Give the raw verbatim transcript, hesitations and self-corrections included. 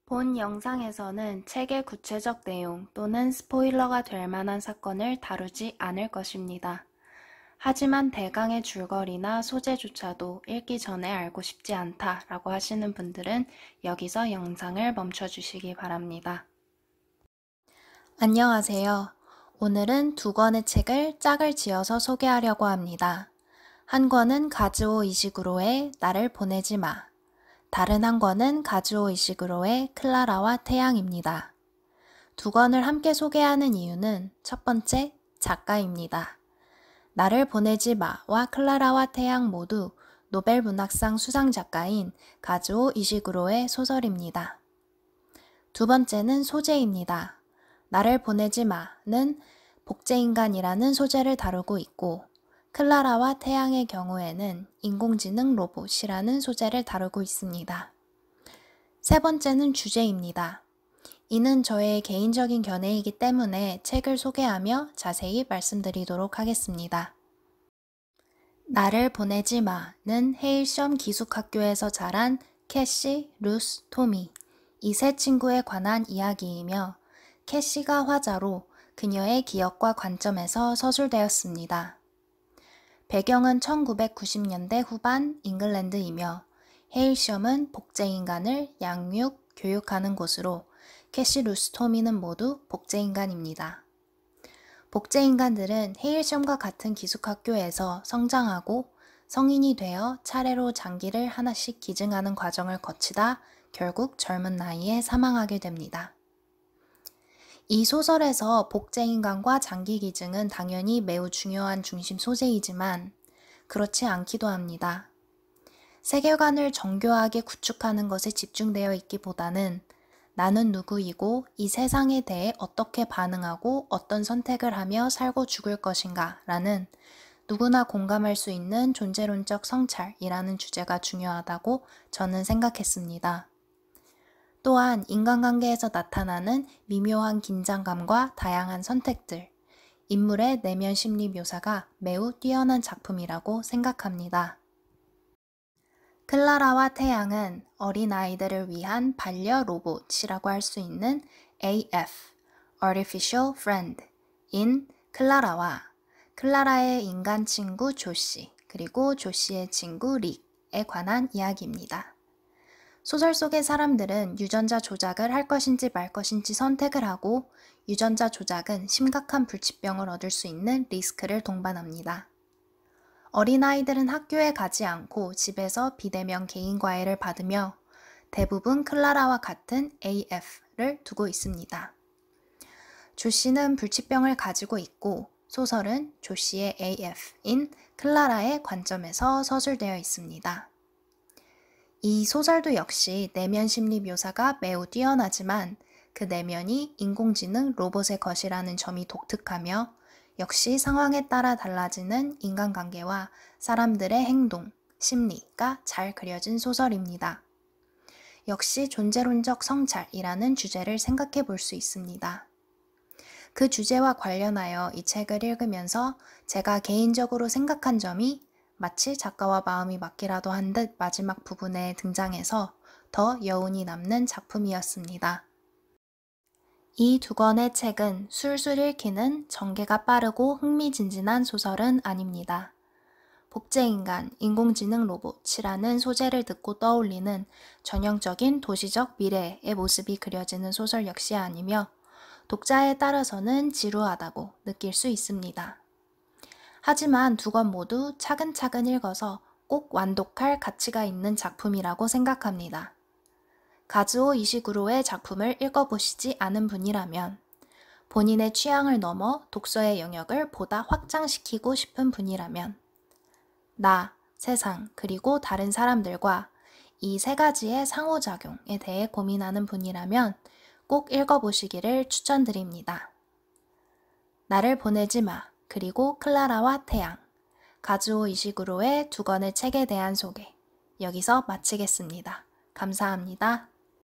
본 영상에서는 책의 구체적 내용 또는 스포일러가 될 만한 사건을 다루지 않을 것입니다. 하지만 대강의 줄거리나 소재조차도 읽기 전에 알고 싶지 않다라고 하시는 분들은 여기서 영상을 멈춰주시기 바랍니다. 안녕하세요. 오늘은 두 권의 책을 짝을 지어서 소개하려고 합니다. 한 권은 가즈오 이시구로의 나를 보내지 마. 다른 한 권은 가즈오 이시구로의 클라라와 태양입니다. 두 권을 함께 소개하는 이유는 첫 번째, 작가입니다. 나를 보내지 마와 클라라와 태양 모두 노벨 문학상 수상 작가인 가즈오 이시구로의 소설입니다. 두 번째는 소재입니다. 나를 보내지 마는 복제인간이라는 소재를 다루고 있고 클라라와 태양의 경우에는 인공지능 로봇이라는 소재를 다루고 있습니다. 세 번째는 주제입니다. 이는 저의 개인적인 견해이기 때문에 책을 소개하며 자세히 말씀드리도록 하겠습니다. 나를 보내지 마는 헤일섬 기숙학교에서 자란 캐시, 루스, 토미 이 세 친구에 관한 이야기이며 캐시가 화자로 그녀의 기억과 관점에서 서술되었습니다. 배경은 천구백구십 년대 후반 잉글랜드이며 헤일섬은 복제인간을 양육, 교육하는 곳으로 캐시, 루스, 토미는 모두 복제인간입니다. 복제인간들은 헤일섬과 같은 기숙학교에서 성장하고 성인이 되어 차례로 장기를 하나씩 기증하는 과정을 거치다 결국 젊은 나이에 사망하게 됩니다. 이 소설에서 복제인간과 장기기증은 당연히 매우 중요한 중심 소재이지만 그렇지 않기도 합니다. 세계관을 정교하게 구축하는 것에 집중되어 있기보다는 나는 누구이고 이 세상에 대해 어떻게 반응하고 어떤 선택을 하며 살고 죽을 것인가 라는 누구나 공감할 수 있는 존재론적 성찰이라는 주제가 중요하다고 저는 생각했습니다. 또한 인간관계에서 나타나는 미묘한 긴장감과 다양한 선택들, 인물의 내면 심리 묘사가 매우 뛰어난 작품이라고 생각합니다. 클라라와 태양은 어린아이들을 위한 반려 로봇이라고 할 수 있는 에이에프, Artificial Friend, 인 클라라와 클라라의 인간 친구 조시, 그리고 조시의 친구 릭에 관한 이야기입니다. 소설 속의 사람들은 유전자 조작을 할 것인지 말 것인지 선택을 하고 유전자 조작은 심각한 불치병을 얻을 수 있는 리스크를 동반합니다. 어린아이들은 학교에 가지 않고 집에서 비대면 개인 과외를 받으며 대부분 클라라와 같은 에이에프를 두고 있습니다. 조씨는 불치병을 가지고 있고 소설은 조씨의 에이에프인 클라라의 관점에서 서술되어 있습니다. 이 소설도 역시 내면 심리 묘사가 매우 뛰어나지만 그 내면이 인공지능 로봇의 것이라는 점이 독특하며 역시 상황에 따라 달라지는 인간관계와 사람들의 행동, 심리가 잘 그려진 소설입니다. 역시 존재론적 성찰이라는 주제를 생각해 볼 수 있습니다. 그 주제와 관련하여 이 책을 읽으면서 제가 개인적으로 생각한 점이 마치 작가와 마음이 맞기라도 한 듯 마지막 부분에 등장해서 더 여운이 남는 작품이었습니다. 이 두 권의 책은 술술 읽히는 전개가 빠르고 흥미진진한 소설은 아닙니다. 복제인간, 인공지능 로봇이라는 소재를 듣고 떠올리는 전형적인 도시적 미래의 모습이 그려지는 소설 역시 아니며 독자에 따라서는 지루하다고 느낄 수 있습니다. 하지만 두 권 모두 차근차근 읽어서 꼭 완독할 가치가 있는 작품이라고 생각합니다. 가즈오 이시구로의 작품을 읽어보시지 않은 분이라면 본인의 취향을 넘어 독서의 영역을 보다 확장시키고 싶은 분이라면 나, 세상, 그리고 다른 사람들과 이 세 가지의 상호작용에 대해 고민하는 분이라면 꼭 읽어보시기를 추천드립니다. 나를 보내지 마, 그리고 클라라와 태양, 가즈오 이시구로의 두 권의 책에 대한 소개, 여기서 마치겠습니다. 감사합니다.